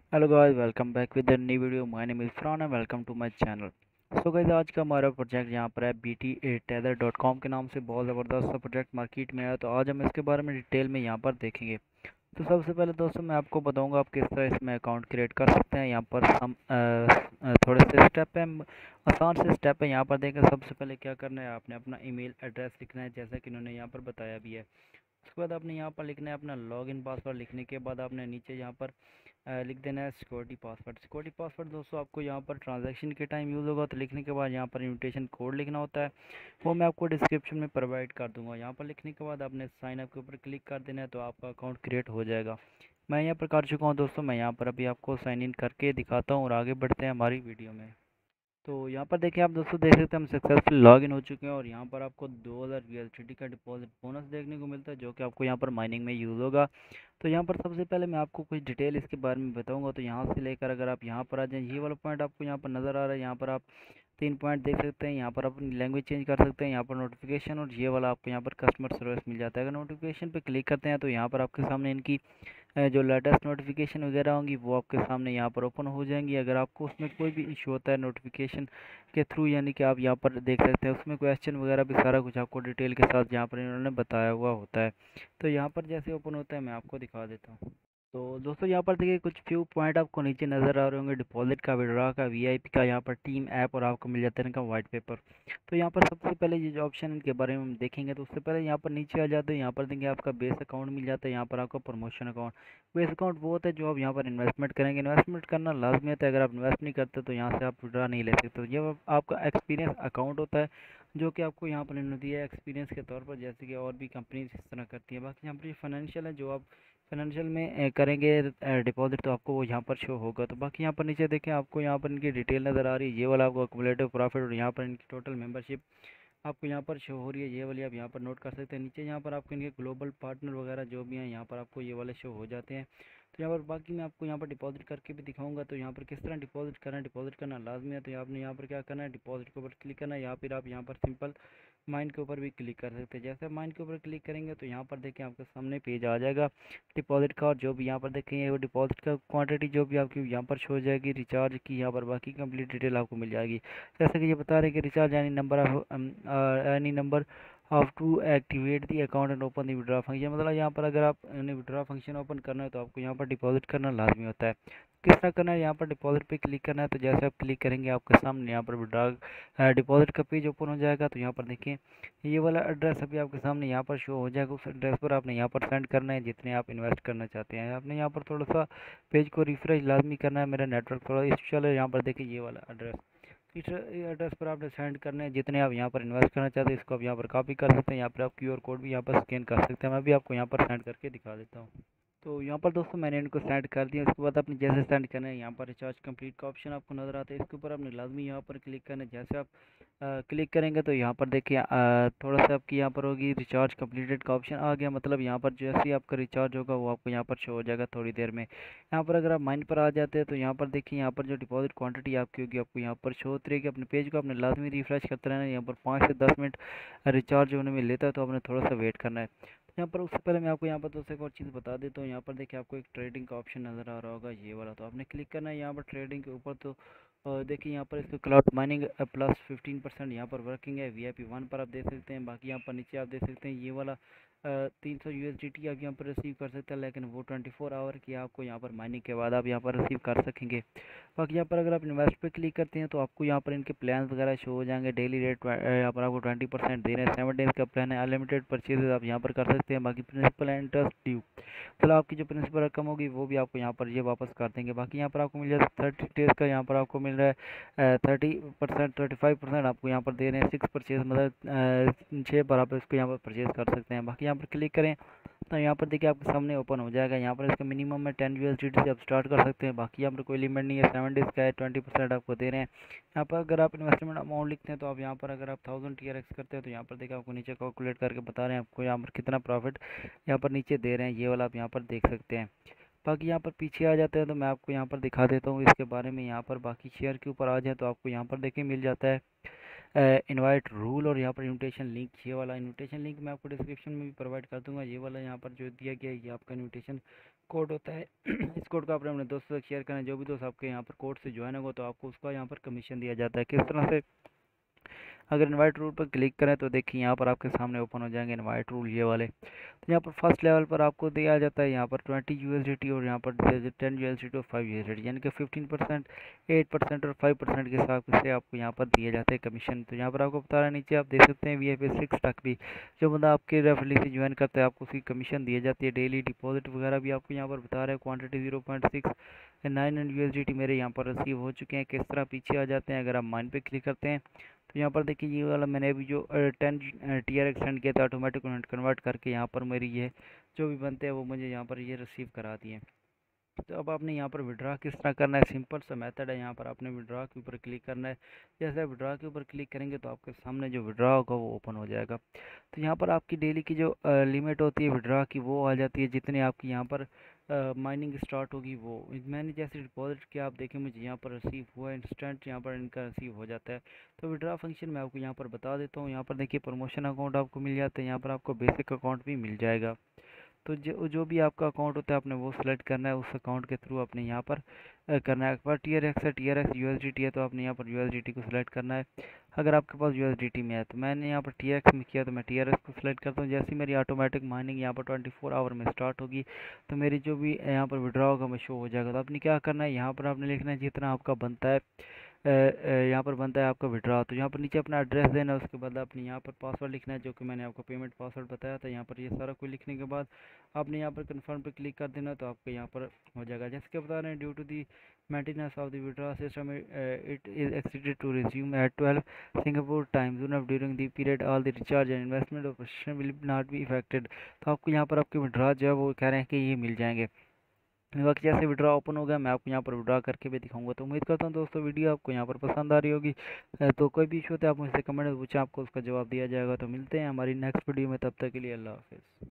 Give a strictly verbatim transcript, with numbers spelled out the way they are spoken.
Hello guys, welcome back with new video. My name is Farhan and welcome to my channel. So guys, आज का हमारा project यहाँ पर है B T Taylor dot com के नाम से बहुत ज़बरदस्त सा प्रोजेक्ट मार्केट में आया। तो आज हम इसके बारे में डिटेल में यहाँ पर देखेंगे। तो सबसे पहले दोस्तों मैं आपको बताऊंगा आप किस तरह इसमें अकाउंट क्रिएट कर सकते हैं। यहाँ पर हम अ, अ, थोड़े से स्टेप हैं, आसान से स्टेप है। यहाँ पर देखें, सबसे पहले क्या करना है, आपने अपना ईमेल एड्रेस लिखना है जैसा कि इन्होंने यहाँ पर बताया भी है। उसके बाद आपने यहाँ पर लिखना है अपना लॉगिन पासवर्ड। लिखने के बाद आपने नीचे यहाँ पर अ, लिख देना है सिक्योरिटी पासवर्ड। सिक्योरिटी पासवर्ड दोस्तों आपको यहाँ पर ट्रांजैक्शन के टाइम यूज़ होगा। तो लिखने के बाद यहाँ पर इनविटेशन कोड लिखना होता है, वो मैं आपको डिस्क्रिप्शन में प्रोवाइड कर दूंगा। यहाँ पर लिखने के बाद आपने साइन अप के ऊपर क्लिक कर देना है, तो आपका अकाउंट क्रिएट हो जाएगा। मैं यहाँ पर कर चुका हूँ दोस्तों। मैं यहाँ पर अभी आपको साइन इन करके दिखाता हूँ और आगे बढ़ते हैं हमारी वीडियो में। तो यहाँ पर देखिए आप दोस्तों देख सकते हैं हम सक्सेसफुल लॉग इन हो चुके हैं और यहाँ पर आपको दो हज़ार वी एल टी टी का डिपॉजिट बोनस देखने को मिलता है, जो कि आपको यहाँ पर माइनिंग में यूज़ होगा। तो यहाँ पर सबसे पहले मैं आपको कुछ डिटेल इसके बारे में बताऊंगा। तो यहाँ से लेकर अगर आप यहाँ पर आ जाएँ, ये वाला पॉइंट आपको यहाँ पर नज़र आ रहा है। यहाँ पर आप तीन पॉइंट देख सकते हैं। यहाँ पर आप अपनी लैंग्वेज चेंज कर सकते हैं, यहाँ पर नोटिफिकेशन, और ये वाला आपको यहाँ पर कस्टमर सर्विस मिल जाता है। अगर नोटिफिकेशन पे क्लिक करते हैं तो यहाँ पर आपके सामने इनकी अ, जो लेटेस्ट नोटिफिकेशन वगैरह होंगी वो आपके सामने यहाँ पर ओपन हो जाएंगी। अगर आपको उसमें कोई भी इशू होता है नोटिफिकेशन के थ्रू, यानी कि आप यहाँ पर देख सकते हैं उसमें क्वेश्चन वगैरह भी सारा कुछ आपको डिटेल के साथ यहाँ पर इन्होंने बताया हुआ होता है। तो यहाँ पर जैसे ओपन होता है मैं आपको दिखा देता हूँ। तो दोस्तों यहाँ पर देखिए कुछ फ्यू पॉइंट आपको नीचे नज़र आ रहे होंगे, डिपॉजिट का, विड्रॉ का, वी आई पी का, यहाँ पर टीम ऐप, और आपको मिल जाता है इनका वाइट पेपर। तो यहाँ पर सबसे पहले ये जो ऑप्शन इनके बारे में हम देखेंगे, तो उससे पहले यहाँ पर नीचे आ जाते हैं। यहाँ पर देंगे आपका बेस अकाउंट मिल जाता है, यहाँ पर आपका प्रमोशन अकाउंट। बेस अकाउंट वो होता है जो आप यहाँ पर इन्वेस्टमेंट करेंगे। इन्वेस्टमेंट करना लाजमी होता है, अगर आप इन्वेस्ट नहीं करते तो यहाँ से आप विड्रॉ नहीं ले सकते। तो ये आपका एक्सपीरियंस अकाउंट होता है, जो कि आपको यहाँ पर इन्होंने दिया है एक्सपीरियंस के तौर पर, जैसे कि और भी कंपनीज इस तरह करती है। बाकी यहाँ पर फाइनेंशियल है, जो आप फाइनेंशियल में अ, करेंगे डिपॉजिट, तो आपको वो यहाँ पर शो होगा। तो बाकी यहाँ पर नीचे देखें, आपको यहाँ पर इनकी डिटेल नज़र आ रही है। ये वाला आपको एक्युमुलेटिव प्रॉफिट, और यहाँ पर इनकी टोटल मेंबरशिप आपको यहाँ पर शो हो रही है। ये वाली आप यहाँ पर नोट कर सकते हैं। नीचे यहाँ पर आपको इनके ग्लोबल पार्टनर वगैरह जो भी हैं, यहाँ पर आपको ये वाले शो हो जाते हैं। तो यहाँ पर बाकी मैं आपको यहाँ पर डिपॉजिट करके भी दिखाऊंगा। तो यहाँ पर किस तरह डिपॉजिट करना है, डिपॉजिट करना लाजमी है। तो आपने यहाँ पर क्या करना है, डिपॉजिट के ऊपर क्लिक करना है, या फिर आप यहाँ पर सिंपल माइंड के ऊपर भी क्लिक कर सकते हैं। जैसे आप माइंड के ऊपर क्लिक करेंगे तो यहाँ पर देखें आपके सामने पेज आ जाएगा डिपॉजिट का, और जो भी यहाँ पर देखेंगे वो डिपॉजिट का क्वांटिटी जो भी आपकी यहाँ पर शो हो जाएगी, रिचार्ज की यहाँ पर बाकी कंप्लीट डिटेल आपको मिल जाएगी। जैसे कि ये बता रहे हैं कि recharge any number of any number of to activate the account and open the withdraw function. मतलब यहाँ पर अगर आप विड्रॉ फंक्शन ओपन करना है तो आपको यहाँ पर डिपॉजिट करना लाजमी होता है। किस तरह करना है, यहाँ पर डिपॉजिट पे क्लिक करना है। तो जैसे आप क्लिक करेंगे आपके सामने यहाँ पर विड्रॉ डिपॉजिट का पेज ओपन हो जाएगा। तो यहाँ पर देखिए ये वाला एड्रेस अभी आपके सामने यहाँ पर शो हो जाएगा। उस एड्रेस पर आपने यहाँ पर सेंड करना है जितने आप इन्वेस्ट करना चाहते हैं। आपने यहाँ पर थोड़ा सा पेज को रिफ्रेश लाजमी करना है। मेरा नेटवर्क थोड़ा इशू चल रहा है। यहाँ पर देखिए ये वाला एड्रेस, इस एड्रेस पर आपने सेंड करना है जितने आप यहाँ पर इन्वेस्ट करना चाहते हैं। इसको आप यहाँ पर कॉपी कर सकते हैं। यहाँ पर आप क्यू आर कोड भी यहाँ पर स्कैन कर सकते हैं। मैं भी आपको यहाँ पर सेंड करके दिखा देता हूँ। तो यहाँ पर दोस्तों मैंने इनको सेंड कर दिया। उसके बाद आपने जैसे सेंड करना है, यहाँ पर रिचार्ज कंप्लीट का ऑप्शन आपको नज़र आता है, इसके ऊपर आपने लाजमी यहाँ पर क्लिक करना है। जैसे आप क्लिक करेंगे तो यहाँ पर देखिए अ, थोड़ा सा आपकी यहाँ पर होगी रिचार्ज कंप्लीटेड का ऑप्शन आ गया। मतलब यहाँ पर जैसे ही आपका रिचार्ज होगा वो आपको यहाँ पर शो हो जाएगा थोड़ी देर में। यहाँ पर अगर आप माइन पर आ जाते हैं तो यहाँ पर देखिए यहाँ पर जो डिपॉजिट क्वांटिटी आपकी होगी आपको यहाँ पर शो होती रहेगी। अपने पेज को आपने लाजमी रिफ्रेश करते रहना है। यहाँ पर पाँच से दस मिनट रिचार्ज होने में लेता है, तो आपने थोड़ा सा वेट करना है। यहाँ पर उससे पहले मैं आपको यहाँ पर दोस्तों एक और चीज़ बता देता हूँ। यहाँ पर देखिए आपको एक ट्रेडिंग का ऑप्शन नज़र आ रहा होगा, ये वाला, तो आपने क्लिक करना है यहाँ पर ट्रेडिंग के ऊपर। तो अ, देखिए यहाँ पर इसका cloud mining plus fifteen percent यहाँ पर वर्किंग है। वी आई पी वन पर आप देख सकते हैं। बाकी यहाँ पर नीचे आप देख सकते हैं ये वाला तीन सौ यू एस डी टी आप यहाँ पर रिसीव कर सकते हैं, लेकिन वो ट्वेंटी फोर आवर की आपको यहाँ पर माइनिंग के बाद आप यहाँ पर रिसीव कर सकेंगे। बाकी यहाँ पर अगर आप इन्वेस्ट पे क्लिक करते हैं तो आपको यहाँ पर इनके प्लान वगैरह शो हो जाएंगे। डेली रेट यहाँ पर आपको ट्वेंटी परसेंट दे रहे हैं। सेवन डेज का प्लान है। अनलिमिटेड परचेज आप यहाँ पर कर सकते हैं। बाकी प्रिंसिपल एंड इंटरेस्ट ड्यू, चलो आपकी जो प्रिंसिपल रकम होगी वो भी आपको यहाँ पर ये वापस कर देंगे। बाकी यहाँ पर आपको मिल जाता है थर्टी डेज का, यहाँ पर आपको मिल रहा है thirty percent thirty five percent आपको यहाँ पर दे रहे हैं। सिक्स परचेज मतलब छः पर आप इसको यहाँ पर परचेज कर सकते हैं। बाकी यहाँ पर क्लिक करें तो यहाँ पर देखिए आपके सामने ओपन हो जाएगा। यहाँ पर इसका मिनिमम में ten U S D T से आप स्टार्ट कर सकते हैं। बाकी यहाँ पर कोई लिमिट नहीं है। सेवन डेज का है, ट्वेंटी परसेंट आपको दे रहे हैं। यहाँ पर अगर आप इन्वेस्टमेंट अमाउंट लिखते हैं तो आप यहाँ पर अगर आप थाउजेंड टी आर एक्स करते हैं तो यहाँ पर देखिए आपको नीचे कैलकुलेट करके बता रहे हैं आपको यहाँ पर कितना प्रॉफिट यहाँ पर नीचे दे रहे हैं। ये वाला आप यहाँ पर देख सकते हैं। बाकी यहाँ पर पीछे आ जाते हैं तो मैं आपको यहाँ पर दिखा देता हूँ इसके बारे में। यहाँ पर बाकी शेयर के ऊपर आ जाए तो आपको यहाँ पर देखिए मिल जाता है इनवाइट रूल, और यहाँ पर इनविटेशन लिंक। ये वाला इनविटेशन लिंक मैं आपको डिस्क्रिप्शन में भी प्रोवाइड कर दूंगा। ये वाला यहाँ पर जो दिया गया है ये आपका इनविटेशन कोड होता है इस कोड को आपने अपने दोस्तों से शेयर करना है। जो भी दोस्त आपके यहाँ पर कोड से ज्वाइन होगा तो आपको उसका यहाँ पर कमीशन दिया जाता है। किस तरह से, अगर इनवाइट रूल पर क्लिक करें तो देखिए यहाँ पर आपके सामने ओपन हो जाएंगे इनवाइट रूल ये वाले। तो यहाँ पर फर्स्ट लेवल पर आपको दिया जाता है यहाँ पर twenty U S D T और यहाँ पर ten U S D T और five U S D T, यानी कि फिफ्टीन परसेंट, एट परसेंट और फाइव परसेंट के हिसाब से आपको यहाँ पर दिए जाते हैं कमीशन। तो यहाँ पर आपको बता रहा है नीचे आप देख सकते हैं वी एफ सिक्स तक भी जो बंदा आपके रेफरली से ज्वाइन करता है आपको उसकी कमीशन दी जाती है। डेली डिपॉजिट वगैरह भी आपको यहाँ पर बता रहा है। Quantity zero point six nine hundred U S D T मेरे यहाँ पर रिसीव हो चुके हैं। किस तरह पीछे आ जाते हैं, अगर आप माइन पे क्लिक करते हैं तो यहाँ पर देखिए ये वाला मैंने अभी जो टेन टी आर एक्सटेंड किया था ऑटोमेटिक कन्वर्ट करके यहाँ पर मेरी ये जो भी बनते हैं वो मुझे यहाँ पर ये रिसीव करा दिए। तो अब आपने यहाँ पर विड्रा किस तरह करना है, सिंपल सा मेथड है। यहाँ पर आपने विड्रा के ऊपर क्लिक करना है। जैसे आप विड्रा के ऊपर क्लिक करेंगे तो आपके सामने जो विड्रा होगा वो ओपन हो जाएगा। तो यहाँ पर आपकी डेली की जो लिमिट होती है विड्रा की वो आ जाती है। जितनी आपकी यहाँ पर माइनिंग स्टार्ट होगी वो, मैंने जैसे डिपॉजिट किया आप देखें मुझे यहाँ पर रिसीव हुआ इंस्टेंट, यहाँ पर इनका रिसीव हो जाता है। तो विड्रा फंक्शन मैं आपको यहाँ पर बता देता हूँ। यहाँ पर देखिए प्रमोशन अकाउंट आपको मिल जाता है, यहाँ पर आपको बेसिक अकाउंट भी मिल जाएगा। तो जो जो भी आपका अकाउंट होता है आपने वो सिलेक्ट करना है, उस अकाउंट के थ्रू आपने यहाँ पर करना है। पर टी आर एक्स है, T R X U S D T है तो आपने यहाँ पर यू एस डी टी को सिलेक्ट करना है। अगर आपके पास यू एस डी टी में है तो मैंने यहाँ पर टी आर एक्स में किया तो मैं टी आर एक्स को सिलेक्ट करता हूँ। जैसे मेरी ऑटोमेटिक माइनिंग यहाँ पर ट्वेंटी फोर आवर में स्टार्ट होगी तो मेरी जो भी यहाँ पर विड्रॉ होगा मैं शो हो जाएगा। तो आपने क्या करना है, यहाँ पर आपने लिखना है जितना आपका बनता है, यहाँ पर बनता है आपका विड्रा। तो यहाँ पर नीचे अपना एड्रेस देना है, उसके बाद आपने यहाँ पर पासवर्ड लिखना है जो कि मैंने आपको पेमेंट पासवर्ड बताया था। यहाँ पर ये सारा कुछ लिखने के बाद आपने यहाँ पर कन्फर्म पे क्लिक कर देना तो आपको यहाँ पर हो जाएगा। जैसे कि बता रहे हैं due to the maintenance of the withdraw system it is expected to resume at twelve Singapore time zone during the period all the recharge and investment operation will not be affected. तो आपको यहाँ पर आपके withdraw जो है वो कह रहे हैं कि ये मिल जाएंगे। बाकी जैसे विड्रा ओपन हो गया मैं आपको यहाँ पर विड्रा करके भी दिखाऊंगा। तो उम्मीद करता हूँ दोस्तों वीडियो आपको यहाँ पर पसंद आ रही होगी। तो कोई भी इशू होता है आप मुझसे कमेंट में पूछें, आपको उसका जवाब दिया जाएगा। तो मिलते हैं हमारी नेक्स्ट वीडियो में, तब तक के लिए अल्लाह हाफिज़।